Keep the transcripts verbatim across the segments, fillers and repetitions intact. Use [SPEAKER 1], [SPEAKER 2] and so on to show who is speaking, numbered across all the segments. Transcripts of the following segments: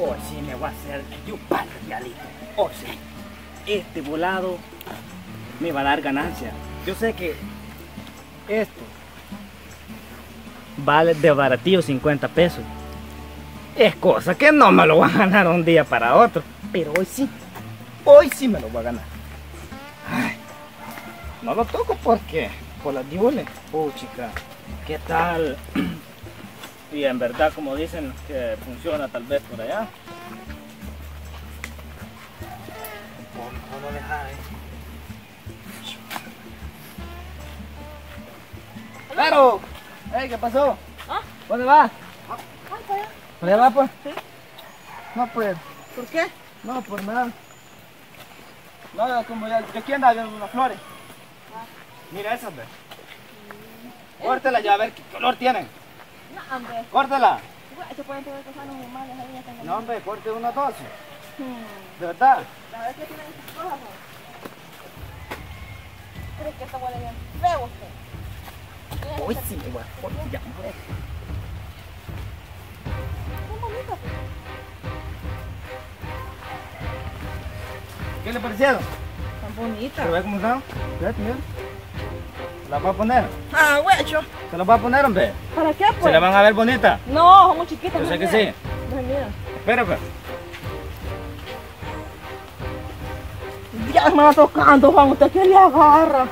[SPEAKER 1] Hoy sí me voy a hacer yupal realito. Hoy sí. Este volado me va a dar ganancia. Yo sé que esto vale de baratillo cincuenta pesos. Es cosa que no me lo voy a ganar un día para otro. Pero hoy sí. Hoy sí me lo voy a ganar. Ay, no lo toco porque por las diules. Oh, chica, ¿qué tal? Y en verdad, como dicen, que funciona tal vez por allá. No, no lo deja, eh. ¡Claro! Hey, ¿qué pasó?
[SPEAKER 2] ¿Ah?
[SPEAKER 1] ¿Dónde vas?
[SPEAKER 2] Ah, para allá.
[SPEAKER 1] ¿Para allá vas, pues?
[SPEAKER 2] Sí.
[SPEAKER 1] No, pues.
[SPEAKER 2] ¿Por qué?
[SPEAKER 1] No, por nada. No, como ya, yo aquí andaba viendo unas flores.
[SPEAKER 2] Ah.
[SPEAKER 1] Mira esas, ve. Mm. Córtela ya, a ver qué color tienen.
[SPEAKER 2] No, hombre.
[SPEAKER 1] Córtela.
[SPEAKER 2] Se pueden tener cosas normales ahí. Ya tengo.
[SPEAKER 1] No, hombre, corte uno dos.
[SPEAKER 2] Hmm.
[SPEAKER 1] ¿De verdad?
[SPEAKER 2] La verdad es que tienen estas cosas, ¿no? ¿Crees que esto huele bien feo usted?
[SPEAKER 1] Hoy sí me voy a cortar ya, hombre.
[SPEAKER 2] Son bonitas.
[SPEAKER 1] ¿Qué le parecieron?
[SPEAKER 2] Son bonitas.
[SPEAKER 1] ¿Pero ve cómo están? Fíjate, mira. ¿Se las va a poner?
[SPEAKER 2] Ah, huecho.
[SPEAKER 1] ¿Se las va a poner, hombre?
[SPEAKER 2] ¿Para qué, pues?
[SPEAKER 1] ¿Se le van a ver bonitas?
[SPEAKER 2] No, son muy chiquitas.
[SPEAKER 1] Yo sé
[SPEAKER 2] no
[SPEAKER 1] que
[SPEAKER 2] mira.
[SPEAKER 1] sí.
[SPEAKER 2] No mira.
[SPEAKER 1] Espera, pues.
[SPEAKER 2] Ya me va tocando, Juan. ¿Usted qué le agarra?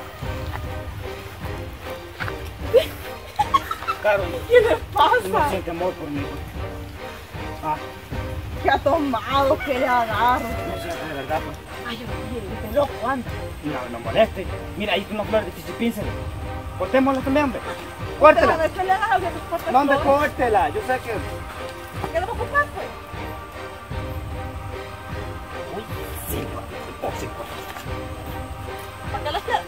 [SPEAKER 1] Caro,
[SPEAKER 2] ¿Qué le
[SPEAKER 1] no
[SPEAKER 2] pasa?
[SPEAKER 1] siente amor por mí. Ah,
[SPEAKER 2] ¿Qué ha tomado? ¿Qué le agarra?
[SPEAKER 1] no siente de verdad, pues.
[SPEAKER 2] Ay, yo quiero, este loco anda.
[SPEAKER 1] No, no moleste. Mira, ahí una flor de chichipíncel. Cortémosla también, hombre. Córtela.
[SPEAKER 2] Pero ¿qué le agarra? ¿Qué te corta
[SPEAKER 1] No, hombre,
[SPEAKER 2] todo?
[SPEAKER 1] córtela. Yo sé que...
[SPEAKER 2] ¿Qué le va a ocupar, pues?
[SPEAKER 1] Uy, sí, oh, sí,
[SPEAKER 2] ¿Para qué la quiere?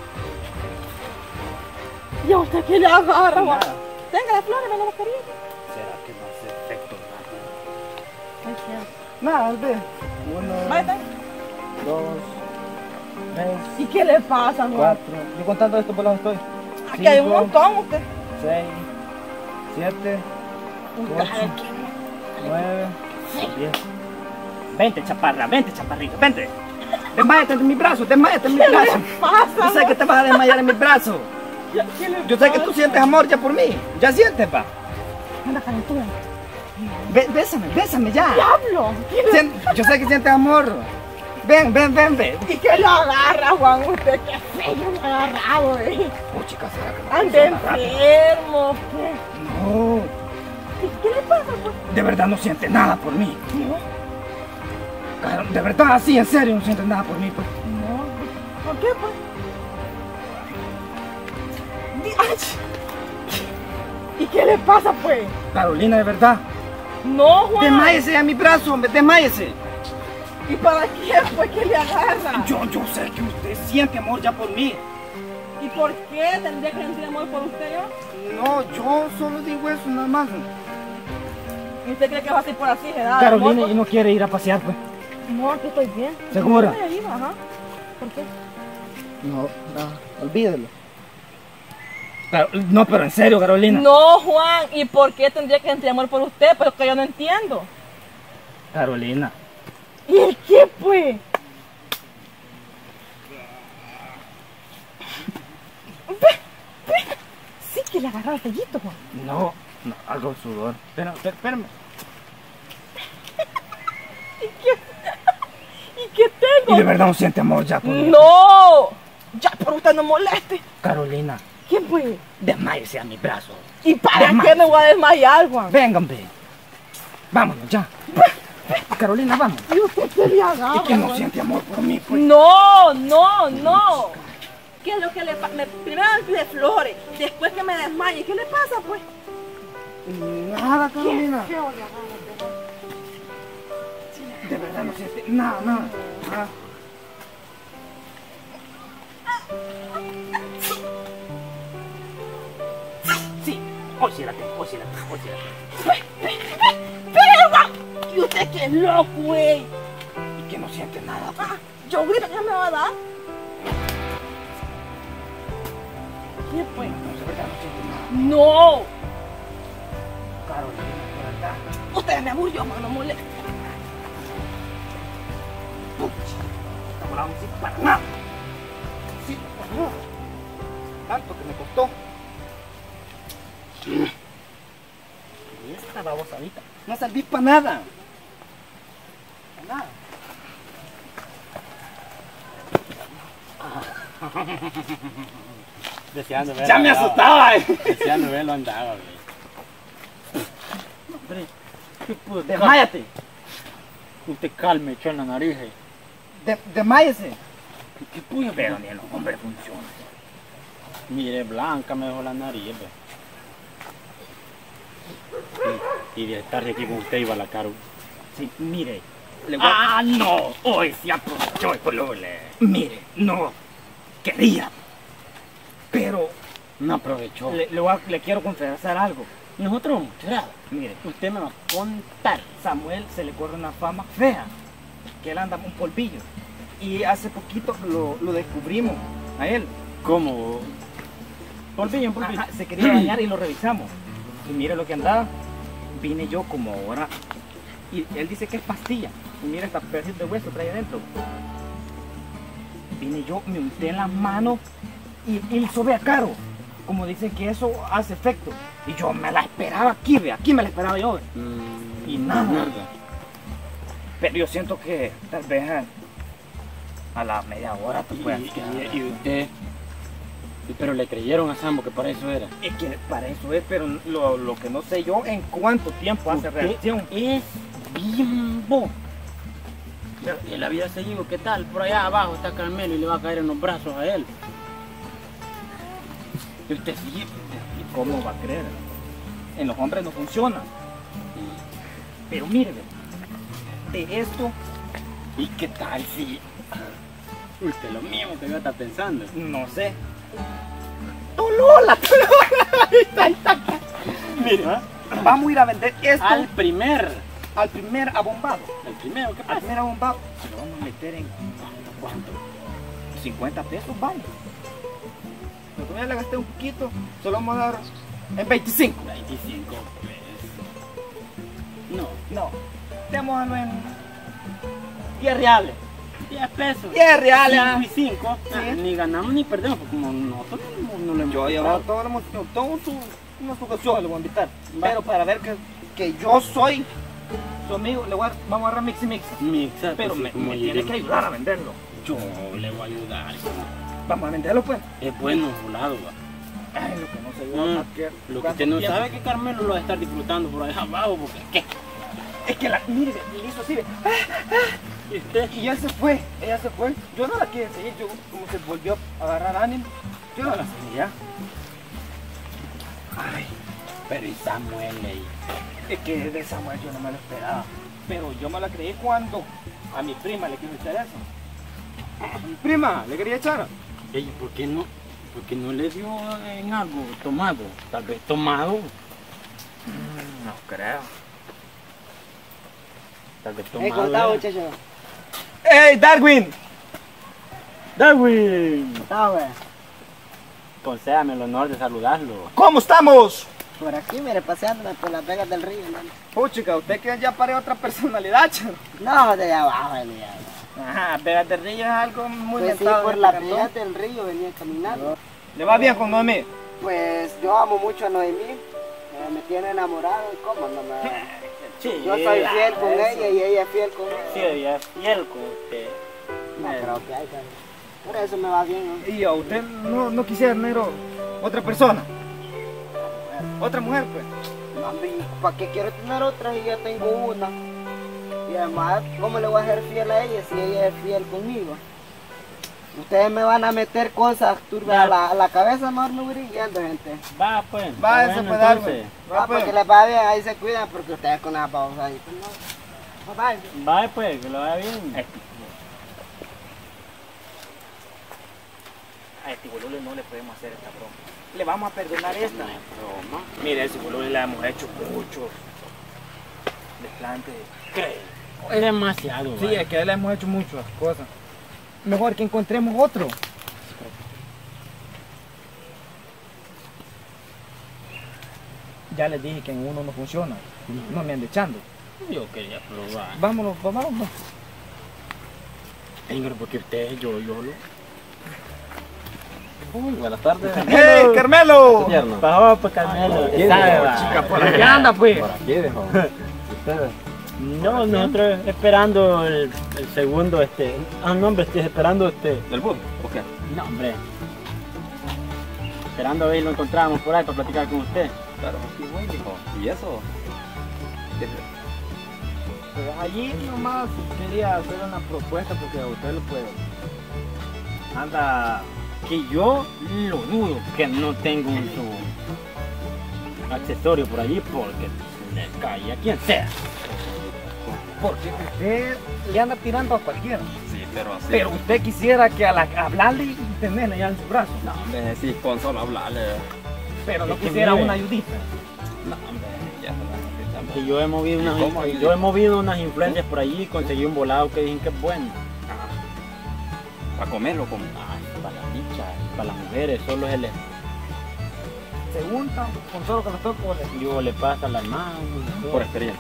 [SPEAKER 2] ¿Y a usted qué le agarra, Juan?
[SPEAKER 1] nada.
[SPEAKER 2] Tenga las flores, me la mascarilla.
[SPEAKER 1] ¿Será que no hace efecto nada?
[SPEAKER 2] Ay, qué.
[SPEAKER 1] Nada, ve. Uno,
[SPEAKER 2] Vaya.
[SPEAKER 1] dos, tres,
[SPEAKER 2] ¿Y qué le pasa, Juan?
[SPEAKER 1] cuatro. Yo contando esto por los estoy.
[SPEAKER 2] Aquí hay un
[SPEAKER 1] Cinco,
[SPEAKER 2] montón, usted.
[SPEAKER 1] seis, siete,
[SPEAKER 2] Usted
[SPEAKER 1] ocho,
[SPEAKER 2] sabe qué.
[SPEAKER 1] nueve, diez. Vente, chaparra, vente, chaparrito, vente. Desmayate en mi brazo, desmayate en mi
[SPEAKER 2] ¿Qué
[SPEAKER 1] brazo.
[SPEAKER 2] le pasa?
[SPEAKER 1] Yo sé que te vas a desmayar en mi brazo.
[SPEAKER 2] ¿Qué le
[SPEAKER 1] Yo sé que tú
[SPEAKER 2] pasa?
[SPEAKER 1] sientes amor ya por mí. Ya sientes, pa.
[SPEAKER 2] Anda, calentura.
[SPEAKER 1] Bé- Bésame, bésame ya.
[SPEAKER 2] ¡Diablo! ¿Qué le-
[SPEAKER 1] Sien- Yo sé que sientes amor. Ven, ven, ven, ven.
[SPEAKER 2] ¿Y qué le agarra, Juan? Usted qué feo le ha agarrado, eh.
[SPEAKER 1] Oh, chicas, ¿será que no
[SPEAKER 2] Ande
[SPEAKER 1] funciona rápido?
[SPEAKER 2] enfermo. ¿Qué?
[SPEAKER 1] No,
[SPEAKER 2] ¿Y qué le pasa, pues?
[SPEAKER 1] de verdad no sientes nada por mí.
[SPEAKER 2] No,
[SPEAKER 1] Claro, de verdad, así, en serio, no sientes nada por mí, pues.
[SPEAKER 2] no. ¿Por qué, pues? Di- ay. ¿Y qué le pasa, pues?
[SPEAKER 1] Carolina, de verdad.
[SPEAKER 2] No, Juan.
[SPEAKER 1] Desmáyese a mi brazo, hombre, desmáyese.
[SPEAKER 2] ¿Y para qué, pues, que le agarra?
[SPEAKER 1] Yo, yo sé que usted siente amor ya por mí.
[SPEAKER 2] ¿Y por qué tendría que sentir amor por usted yo?
[SPEAKER 1] No, yo solo digo eso, nada más.
[SPEAKER 2] ¿Y usted cree que va a ser por así, ¿verdad?
[SPEAKER 1] Carolina,
[SPEAKER 2] Amor,
[SPEAKER 1] y no quiere ir a pasear, pues.
[SPEAKER 2] pues? No, aquí estoy bien.
[SPEAKER 1] ¿Segura?
[SPEAKER 2] Estoy ahí, ajá. ¿Por qué?
[SPEAKER 1] No, no, olvídelo. Pero- no, pero en serio, Carolina.
[SPEAKER 2] No, Juan. ¿Y por qué tendría que sentir amor por usted? Pero que yo no entiendo.
[SPEAKER 1] Carolina.
[SPEAKER 2] ¿Y el qué, pues? Ve, ve. Sí que le agarró el pellito, Juan.
[SPEAKER 1] No, no, algo sudor. Espera, espera, espérame.
[SPEAKER 2] ¿Y qué? ¿Y qué
[SPEAKER 1] Y
[SPEAKER 2] tengo?
[SPEAKER 1] de verdad no siente amor ya por mí.
[SPEAKER 2] ¡No! Ya, pero usted no moleste.
[SPEAKER 1] Carolina,
[SPEAKER 2] ¿Qué, pues?
[SPEAKER 1] desmáyese a mi brazo.
[SPEAKER 2] ¿Y para
[SPEAKER 1] Desmayese.
[SPEAKER 2] qué me voy a desmayar, Juan?
[SPEAKER 1] Venga, hombre. Vámonos ya. Carolina, vamos.
[SPEAKER 2] ¿Y usted qué le agarra,
[SPEAKER 1] Es que no
[SPEAKER 2] Juan?
[SPEAKER 1] siente amor por mí, pues.
[SPEAKER 2] No, no, no. ¿Qué es lo que le pasa? Primero me pide flores, después que me desmaye. ¿Qué le pasa, pues?
[SPEAKER 1] Nada, Carolina.
[SPEAKER 2] ¿Qué le agarra?
[SPEAKER 1] De verdad no siente nada, nada. Ah. Sí, hoy sí la tengo, hoy sí la tengo, hoy sí la tengo.
[SPEAKER 2] ¡Pero! ¿Y usted qué loco, güey?
[SPEAKER 1] Y que no siente nada, pues.
[SPEAKER 2] Ah, yo grito que me va a dar. ¿Qué, pues?
[SPEAKER 1] No, de verdad no siente nada.
[SPEAKER 2] No.
[SPEAKER 1] Carolina, de verdad.
[SPEAKER 2] Usted me aburrió, mano, molesta.
[SPEAKER 1] Esta volada no sirve para nada. No sirve para nada. Tanto que me costó. Y esta babosadita no serví para nada. Para nada.
[SPEAKER 3] Deseando verlo.
[SPEAKER 1] Ya me
[SPEAKER 3] andaba.
[SPEAKER 1] asustaba. eh.
[SPEAKER 3] Deseando verlo andaba, güey.
[SPEAKER 1] Hombre,
[SPEAKER 3] Pues,
[SPEAKER 1] desmáyate.
[SPEAKER 3] Usted calme, echó en la nariz. eh.
[SPEAKER 1] De, desmáyese.
[SPEAKER 3] ¿Qué puño?
[SPEAKER 1] Pero ni en los hombres funciona.
[SPEAKER 3] Mire, blanca me dejó la nariz, ve. Y, y de estar aquí con usted iba la cara.
[SPEAKER 1] Sí, mire. Le voy a-
[SPEAKER 3] ¡Ah, no! Hoy se aprovechó el colole.
[SPEAKER 1] Mire, no quería. Pero
[SPEAKER 3] No aprovechó.
[SPEAKER 1] le, le, voy a- le quiero confesar algo.
[SPEAKER 3] Nosotros hemos tirado.
[SPEAKER 1] Mire,
[SPEAKER 3] Usted me va a contar.
[SPEAKER 1] Samuel se le corre una fama fea. Que él anda un polvillo. Y hace poquito lo, lo descubrimos a él.
[SPEAKER 3] ¿Cómo? Polvillo, polvillo.
[SPEAKER 1] Ajá, se quería bañar y lo revisamos. Y mire lo que andaba. Vine yo como ahora. Y él dice que es pastilla. Y mira esta pedacito de hueso trae adentro. Vine yo, me unté en las manos y, y el sobe a caro. Como dicen que eso hace efecto. Y yo me la esperaba aquí, ve, aquí me la esperaba yo. Ve.
[SPEAKER 3] Mm,
[SPEAKER 1] Y nada. Pero yo siento que tal vez a, a la media hora te
[SPEAKER 3] Y,
[SPEAKER 1] puedas
[SPEAKER 3] y-
[SPEAKER 1] quedar.
[SPEAKER 3] y usted. y- Pero le creyeron a Sambo que para eso era.
[SPEAKER 1] Es que para eso es, pero lo, lo que no sé yo en cuánto tiempo hace
[SPEAKER 3] Usted
[SPEAKER 1] reacción.
[SPEAKER 3] es bimbo. Y la vida seguido, ¿qué tal? Por allá abajo está Carmelo y le va a caer en los brazos a él. Y usted sigue.
[SPEAKER 1] ¿Y cómo va a creer? En los hombres no funciona. Pero mire, ve, de esto,
[SPEAKER 3] ¿Y qué tal si? Usted lo mismo que yo está pensando.
[SPEAKER 1] no sé. ¡Tolola! ¡Tolola! Ahí está, ahí está.
[SPEAKER 3] Mire,
[SPEAKER 1] Vamos a ir a vender esto
[SPEAKER 3] al
[SPEAKER 1] al,
[SPEAKER 3] primer.
[SPEAKER 1] primer abombado.
[SPEAKER 3] El primero, ¿qué
[SPEAKER 1] Al
[SPEAKER 3] pasa?
[SPEAKER 1] primer abombado. Se lo vamos a meter en ¿cuánto? cincuenta pesos, vale. Pero todavía le gasté un poquito. Se lo vamos a dar en veinticinco.
[SPEAKER 3] veinticinco pesos. No,
[SPEAKER 1] No, démoslo en diez reales.
[SPEAKER 3] diez pesos.
[SPEAKER 1] diez reales. ah.
[SPEAKER 3] cinco y cinco.
[SPEAKER 1] Sí.
[SPEAKER 3] Ah, ni ganamos ni perdemos, porque como nosotros no, no le hemos
[SPEAKER 1] Yo he
[SPEAKER 3] comprado.
[SPEAKER 1] llevado todo, lo hemos- todo su, una su ocasión, le voy a invitar.
[SPEAKER 3] Va.
[SPEAKER 1] Pero para ver que, que yo soy su amigo, le voy a, vamos a agarrar mix y mix.
[SPEAKER 3] Mixa,
[SPEAKER 1] Pero
[SPEAKER 3] pues,
[SPEAKER 1] me,
[SPEAKER 3] como
[SPEAKER 1] me
[SPEAKER 3] diré,
[SPEAKER 1] tiene que ayudar a venderlo.
[SPEAKER 3] Yo le voy a ayudar.
[SPEAKER 1] Vamos a venderlo pues.
[SPEAKER 3] Es bueno volado, va.
[SPEAKER 1] Ay, lo que no sé yo,
[SPEAKER 3] Mm,
[SPEAKER 1] más que
[SPEAKER 3] Lo que
[SPEAKER 1] cuánto
[SPEAKER 3] usted no
[SPEAKER 1] tiempo.
[SPEAKER 3] sabe es que Carmelo lo va a estar disfrutando por allá abajo, porque ¿qué?
[SPEAKER 1] Es que la, mire, le hizo así, ve.
[SPEAKER 3] ¿Y usted?
[SPEAKER 1] Y ella se fue, ella se fue. Yo no la quise seguir, yo como se volvió a agarrar ánimo, yo no la seguía. Ay,
[SPEAKER 3] Pero y Samuel ahí.
[SPEAKER 1] es que de Samuel yo no me lo esperaba. Pero yo me la creí cuando a mi prima le quiso echar eso. A mi prima le quería echar.
[SPEAKER 3] Ey, ¿por qué no? ¿Por qué no le dio en algo tomado? Tal vez tomado.
[SPEAKER 1] No creo.
[SPEAKER 3] Tal vez
[SPEAKER 4] He
[SPEAKER 3] tomado.
[SPEAKER 4] contado,
[SPEAKER 3] era.
[SPEAKER 4] muchacho.
[SPEAKER 1] ¡Ey, Darwin!
[SPEAKER 3] Darwin,
[SPEAKER 4] Está, güey.
[SPEAKER 3] concédame el honor de saludarlo.
[SPEAKER 1] ¿Cómo estamos?
[SPEAKER 4] Por aquí, mire, paseándome por las vegas del río. ¿No?
[SPEAKER 1] Puchica, usted que ya pare otra personalidad, chero.
[SPEAKER 4] No, de allá abajo venía.
[SPEAKER 1] Ajá, Vegas del Río es algo muy
[SPEAKER 4] Pues sí,
[SPEAKER 1] mentado en
[SPEAKER 4] por
[SPEAKER 1] este
[SPEAKER 4] las
[SPEAKER 1] cantón.
[SPEAKER 4] vegas del río venía caminando.
[SPEAKER 1] ¿Le va bien con Noemí?
[SPEAKER 4] Pues yo amo mucho a Noemí. eh, me tiene enamorado y cómo no me... Yo soy fiel con ella y ella es fiel con
[SPEAKER 3] Sí,
[SPEAKER 4] él.
[SPEAKER 3] ella es fiel con usted.
[SPEAKER 4] No creo que hay, pero por eso me va bien. ¿no?
[SPEAKER 1] Y a usted no, no quisiera, negro, otra persona. Otra mujer, pues.
[SPEAKER 4] ¿Para qué quiero tener otra si ya tengo una? Y además, ¿cómo le voy a ser fiel a ella si ella es fiel conmigo? Ustedes me van a meter cosas turbias a la, a la cabeza, mejor no voy yendo, gente.
[SPEAKER 3] Va, pues.
[SPEAKER 1] Va,
[SPEAKER 3] está
[SPEAKER 1] ese
[SPEAKER 3] bueno,
[SPEAKER 1] pues, Darwin.
[SPEAKER 3] entonces.
[SPEAKER 1] Va,
[SPEAKER 4] Ah,
[SPEAKER 1] pues.
[SPEAKER 4] porque les va bien, ahí se cuidan porque ustedes con la pausa ahí. Pues no. Bye, bye.
[SPEAKER 3] Va, pues, que lo vaya bien.
[SPEAKER 1] A este, a este boludo no le podemos hacer esta broma. Le vamos a perdonar esta.
[SPEAKER 3] Broma.
[SPEAKER 1] Mire, ese boludo le hemos hecho muchos desplantes.
[SPEAKER 3] ¿Qué? Es demasiado,
[SPEAKER 1] Sí,
[SPEAKER 3] vaya.
[SPEAKER 1] es que le hemos hecho muchas cosas. Mejor que encontremos otro. Ya les dije que en uno no funciona. No me ande echando.
[SPEAKER 3] Yo quería probar.
[SPEAKER 1] Vámonos, va- vámonos.
[SPEAKER 3] Señor, porque usted, yo, yo lo...
[SPEAKER 5] Uy, buenas tardes.
[SPEAKER 1] ¡Eh, Carmelo!
[SPEAKER 5] Yerno.
[SPEAKER 3] Pasó, pues, Carmelo,
[SPEAKER 5] ¿qué
[SPEAKER 3] ¿qué sabe,
[SPEAKER 5] dijo,
[SPEAKER 3] va?
[SPEAKER 1] Chica, por allá anda, pues.
[SPEAKER 5] Por aquí, dijo. Ustedes.
[SPEAKER 3] No, nosotros esperando el, el segundo, este... Ah, no, hombre, estoy esperando este...
[SPEAKER 5] ¿Del bus? ¿O qué?
[SPEAKER 3] No, hombre. Esperando a ver si lo encontramos por ahí para platicar con usted.
[SPEAKER 5] Claro, aquí voy, dijo. ¿Y eso? ¿Qué es?
[SPEAKER 1] Pues allí nomás quería hacer una propuesta porque a usted lo puede. Anda.
[SPEAKER 3] Que yo lo dudo que no tengo un su accesorio por allí porque le cae a quien sea.
[SPEAKER 1] Porque usted le anda tirando a cualquiera.
[SPEAKER 5] Sí, pero así.
[SPEAKER 1] Pero usted quisiera que a la, hablarle y tenerle ya en su brazo.
[SPEAKER 5] No, hombre, sí, con solo hablarle.
[SPEAKER 1] Pero no
[SPEAKER 3] Es que
[SPEAKER 1] quisiera
[SPEAKER 3] mire.
[SPEAKER 1] una ayudita.
[SPEAKER 5] No, hombre, ya se la necesitamos.
[SPEAKER 3] Que yo he movido unas,
[SPEAKER 5] ¿Cómo?
[SPEAKER 3] yo he movido unas influencias por allí y conseguí un volado que dicen que es bueno.
[SPEAKER 5] Para comerlo, como.
[SPEAKER 3] Ay, para las dichas, para las mujeres, solo es el
[SPEAKER 1] Se unta con solo que los tocos.
[SPEAKER 3] yo le pasa las manos. todo.
[SPEAKER 5] Por experiencia.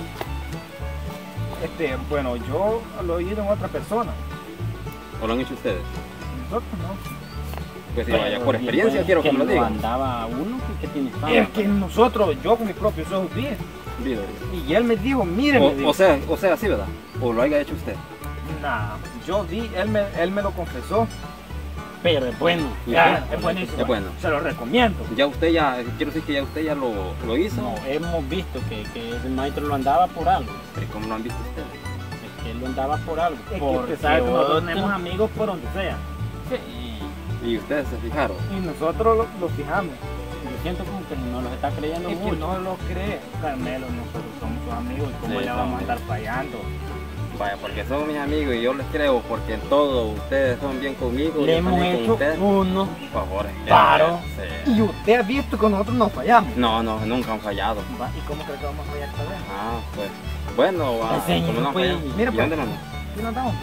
[SPEAKER 1] Este, bueno, yo lo he oído en otra persona.
[SPEAKER 5] ¿O lo han hecho ustedes?
[SPEAKER 1] Nosotros no.
[SPEAKER 5] Pues sí,
[SPEAKER 3] Pero
[SPEAKER 5] vaya, por
[SPEAKER 3] bien,
[SPEAKER 5] experiencia
[SPEAKER 3] pues,
[SPEAKER 5] quiero que me lo
[SPEAKER 3] lo
[SPEAKER 5] digan.
[SPEAKER 3] andaba uno que, que tiene fama.
[SPEAKER 1] Es que nosotros, yo con mis propios ojos vi.
[SPEAKER 5] Video.
[SPEAKER 1] Y él me dijo, mire, me
[SPEAKER 5] O,
[SPEAKER 1] dijo.
[SPEAKER 5] o sea, o sea, sí, ¿verdad? O lo haya hecho usted.
[SPEAKER 1] Nah, yo vi, él me, él me lo confesó.
[SPEAKER 3] Pero es bueno.
[SPEAKER 1] Ya, es buenísimo.
[SPEAKER 5] Es bueno.
[SPEAKER 1] Se lo recomiendo.
[SPEAKER 5] Ya usted ya, quiero decir que ya usted ya lo, lo hizo.
[SPEAKER 3] No, hemos visto que, que el maestro lo andaba por algo.
[SPEAKER 5] Pero ¿cómo lo han visto ustedes?
[SPEAKER 3] Es que él lo andaba por algo.
[SPEAKER 1] Es que
[SPEAKER 3] Porque
[SPEAKER 1] usted sabe que nosotros
[SPEAKER 3] otro-
[SPEAKER 1] tenemos amigos por donde sea.
[SPEAKER 5] Y ustedes se fijaron.
[SPEAKER 1] Y nosotros lo, lo fijamos.
[SPEAKER 3] Yo siento como que no los está creyendo
[SPEAKER 1] Es que
[SPEAKER 3] mucho.
[SPEAKER 1] no lo cree. Carmelo, nosotros somos sus amigos. ¿Y cómo
[SPEAKER 5] Sí,
[SPEAKER 1] le vamos a
[SPEAKER 5] somos.
[SPEAKER 1] andar fallando?
[SPEAKER 5] Vaya, porque son mis amigos y yo les creo porque en todo ustedes son bien conmigo.
[SPEAKER 3] Le
[SPEAKER 5] yo
[SPEAKER 3] hemos
[SPEAKER 5] también con
[SPEAKER 3] hecho
[SPEAKER 5] ustedes.
[SPEAKER 3] uno.
[SPEAKER 5] Por favor.
[SPEAKER 1] Paro.
[SPEAKER 5] Sí.
[SPEAKER 1] Y usted ha visto que nosotros nos fallamos.
[SPEAKER 5] No, no, nunca han fallado.
[SPEAKER 1] Va, ¿y cómo cree que vamos a fallar esta vez?
[SPEAKER 5] Ah, pues. Bueno, va.
[SPEAKER 3] Enseñe,
[SPEAKER 5] como no han
[SPEAKER 3] pues.
[SPEAKER 5] fallado.
[SPEAKER 1] Mira,
[SPEAKER 5] ¿Y
[SPEAKER 1] pues.
[SPEAKER 5] dónde no?
[SPEAKER 1] ¿Qué nos damos?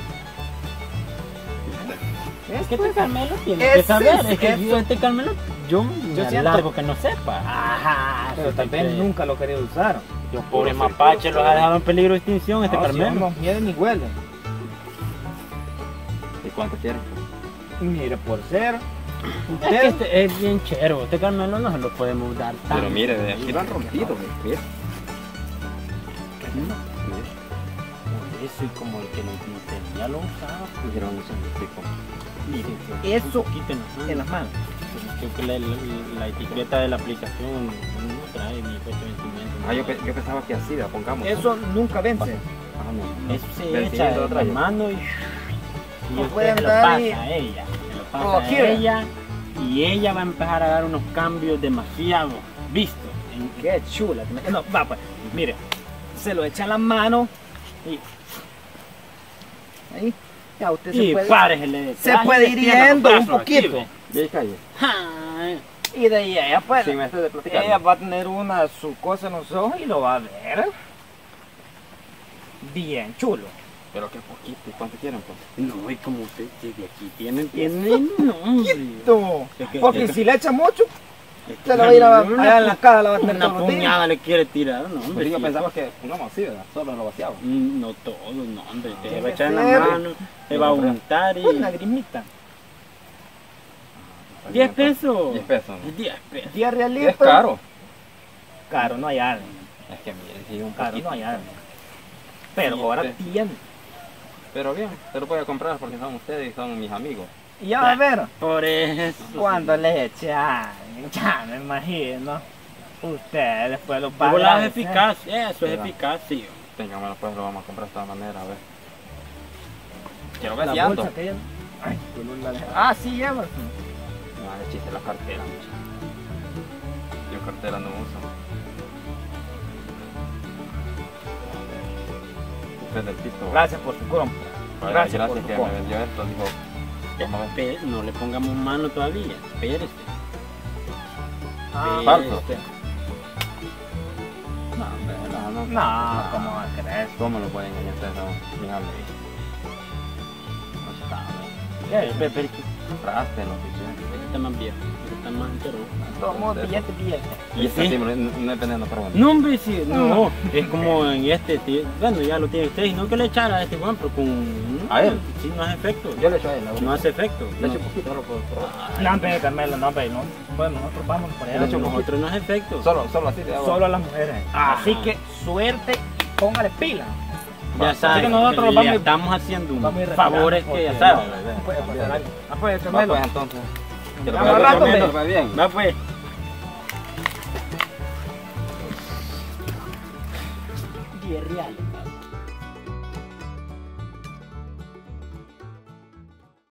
[SPEAKER 3] Es que este Carmelo tiene
[SPEAKER 1] Ese
[SPEAKER 3] que saber.
[SPEAKER 1] es-
[SPEAKER 3] Es que
[SPEAKER 1] ese-
[SPEAKER 3] yo este Carmelo, yo me
[SPEAKER 1] Yo siento-
[SPEAKER 3] largo que no sepa. Ajá.
[SPEAKER 1] Pero tal vez nunca lo quería usar.
[SPEAKER 3] Yo, pobre mapache, los ha dejado en peligro de extinción este
[SPEAKER 1] No, si
[SPEAKER 3] Carmelo.
[SPEAKER 1] no miedo ni huele.
[SPEAKER 5] ¿Y cuánto quieren?
[SPEAKER 1] Mire, por ser.
[SPEAKER 3] Es que este es bien chero. Este Carmelo no se lo podemos dar tan.
[SPEAKER 5] Pero mire, de aquí lo han rompido. Mire.
[SPEAKER 3] Por eso, y como el que lo no tenía lo usaba, pues era un tipo. Miren,
[SPEAKER 1] Eso
[SPEAKER 3] un poquito en las manos.
[SPEAKER 1] en las manos.
[SPEAKER 3] Creo que la, la- la etiqueta de la aplicación no trae ni fecha de vencimiento.
[SPEAKER 5] Ah, yo, pe- yo pensaba que así, ¿verdad? Pongamos.
[SPEAKER 1] Eso nunca vence.
[SPEAKER 5] Ah, no, no.
[SPEAKER 3] Eso se
[SPEAKER 5] Vencimiento
[SPEAKER 3] echa
[SPEAKER 5] lo
[SPEAKER 3] en
[SPEAKER 5] trae.
[SPEAKER 3] la mano y, y
[SPEAKER 1] No
[SPEAKER 3] usted
[SPEAKER 1] puede
[SPEAKER 3] se lo
[SPEAKER 1] andar
[SPEAKER 3] pasa
[SPEAKER 1] y-
[SPEAKER 3] a ella. Se lo pasa
[SPEAKER 1] Como
[SPEAKER 3] a
[SPEAKER 1] quiera.
[SPEAKER 3] ella y ella va a empezar a dar unos cambios demasiado vistos. En-
[SPEAKER 1] Qué chula. que me- No, va pues. Mire, se lo echa en la mano y. Ahí. Ya usted se
[SPEAKER 3] Y
[SPEAKER 1] puede.
[SPEAKER 3] páresele
[SPEAKER 1] se
[SPEAKER 3] detrás y
[SPEAKER 1] puede
[SPEAKER 3] le
[SPEAKER 1] ir
[SPEAKER 3] tira los
[SPEAKER 1] yendo un
[SPEAKER 3] brazos aquí,
[SPEAKER 1] poquito.
[SPEAKER 3] ve.
[SPEAKER 5] De calle.
[SPEAKER 3] Ay,
[SPEAKER 1] Y de ahí ella pues.
[SPEAKER 5] Sin este de platicar.
[SPEAKER 1] Ella va a tener una su cosa en los ojos y lo va a ver. Bien chulo.
[SPEAKER 5] Pero qué poquito. ¿Y cuánto quieren, pues?
[SPEAKER 3] No, y como usted de aquí tiene, tiene nombre.
[SPEAKER 1] No,
[SPEAKER 3] Es que-
[SPEAKER 1] porque
[SPEAKER 3] es que-
[SPEAKER 1] si le echa mucho,
[SPEAKER 3] Este
[SPEAKER 1] se lo va a ir a,
[SPEAKER 3] Carmelo,
[SPEAKER 1] allá en la cara, la va a tener
[SPEAKER 3] Una
[SPEAKER 1] todos los días.
[SPEAKER 3] puñada le quiere tirar, no, hombre.
[SPEAKER 5] Pero yo
[SPEAKER 3] sí.
[SPEAKER 5] pensaba que pongamos así, ¿verdad? Solo lo vaciaba.
[SPEAKER 3] Mm, No todo, no, hombre. Te
[SPEAKER 1] Tiene
[SPEAKER 3] va a
[SPEAKER 1] que
[SPEAKER 3] echar en
[SPEAKER 1] ser.
[SPEAKER 3] la mano, te va a untar y.
[SPEAKER 1] Una lagrimita.
[SPEAKER 3] diez pesos.
[SPEAKER 5] diez pesos. ¿no?
[SPEAKER 3] diez pesos.
[SPEAKER 1] diez
[SPEAKER 5] Y
[SPEAKER 1] realitos.
[SPEAKER 5] es caro.
[SPEAKER 1] Caro, no hay algo.
[SPEAKER 5] Es que mire, sí, un
[SPEAKER 1] Caro,
[SPEAKER 5] poquito.
[SPEAKER 1] no hay algo. Pero
[SPEAKER 5] Sí,
[SPEAKER 1] ahora
[SPEAKER 5] sí.
[SPEAKER 1] tiene.
[SPEAKER 5] Pero bien, se lo voy a comprar porque son ustedes y son mis amigos.
[SPEAKER 1] Y ya va a ver.
[SPEAKER 3] Por eso.
[SPEAKER 1] Cuando le echan, ya me imagino. Usted después lo
[SPEAKER 3] El
[SPEAKER 1] paga.
[SPEAKER 3] volado es eficaz, eso es
[SPEAKER 5] Mira.
[SPEAKER 3] eficaz, sí.
[SPEAKER 5] Téngamelo pues, lo vamos a comprar de esta manera, a ver. Quiero
[SPEAKER 1] La
[SPEAKER 5] ver si ando.
[SPEAKER 1] bolsa que ella- Ay, tú no la dejas. Ah, sí, lleva.
[SPEAKER 5] No, de chiste la cartera, muchacho. Yo cartera no uso. Usted del pisto.
[SPEAKER 1] Gracias por su compra.
[SPEAKER 5] Vaya,
[SPEAKER 1] gracias
[SPEAKER 5] gracias
[SPEAKER 1] por su
[SPEAKER 5] que me
[SPEAKER 1] compra.
[SPEAKER 5] vendió esto, dijo. Vamos a ver.
[SPEAKER 3] Espe- No le pongamos mano todavía, espérese.
[SPEAKER 1] Ah,
[SPEAKER 5] Falso.
[SPEAKER 3] Espérese.
[SPEAKER 5] No, hombre, no, no.
[SPEAKER 1] No, ¿cómo va a creer?
[SPEAKER 5] ¿Cómo lo pueden engañar ustedes? No, fíjame. No se sabe.
[SPEAKER 3] Eh, pe- pero que-
[SPEAKER 5] Traste, no piché.
[SPEAKER 3] Este está más viejo, este está más entero.
[SPEAKER 1] Tomó billete, billete.
[SPEAKER 5] Y este
[SPEAKER 3] Sí.
[SPEAKER 5] sí, no, no es veneno, pero bueno.
[SPEAKER 3] No, hombre, sí, no, es como en este, tío. Bueno, ya lo tiene usted, sino que le echara a este Juan, pero con...
[SPEAKER 5] ¿A él?
[SPEAKER 3] Sí, no hace efecto.
[SPEAKER 5] Yo le echo a él,
[SPEAKER 3] No hace efecto.
[SPEAKER 5] Le echo
[SPEAKER 3] No.
[SPEAKER 5] poquito, no lo puedo probar.
[SPEAKER 1] No, hombre, Carmelo, no, hombre, no. Bueno, nosotros vamos por allá.
[SPEAKER 5] Le echo un
[SPEAKER 3] Nosotros no hace efecto.
[SPEAKER 5] Solo, solo así de agua.
[SPEAKER 1] Solo a las mujeres.
[SPEAKER 3] Ajá.
[SPEAKER 1] Así que suerte y póngale pila.
[SPEAKER 3] Ya
[SPEAKER 5] Así
[SPEAKER 3] sabes,
[SPEAKER 1] que nosotros
[SPEAKER 3] le
[SPEAKER 1] vamos a ir-
[SPEAKER 3] estamos haciendo
[SPEAKER 1] vamos a ir
[SPEAKER 3] un favores
[SPEAKER 1] retirando,
[SPEAKER 3] que ya
[SPEAKER 1] porque
[SPEAKER 3] sabes.
[SPEAKER 1] No puede pasar algo. Ah, pues,
[SPEAKER 5] Va
[SPEAKER 1] Carmelo.
[SPEAKER 5] pues entonces. Que lo
[SPEAKER 1] Vamos
[SPEAKER 5] vaya
[SPEAKER 1] al rato,
[SPEAKER 5] bien,
[SPEAKER 1] hombre.
[SPEAKER 5] que lo vaya bien.
[SPEAKER 3] Va pues.
[SPEAKER 1] diez reales.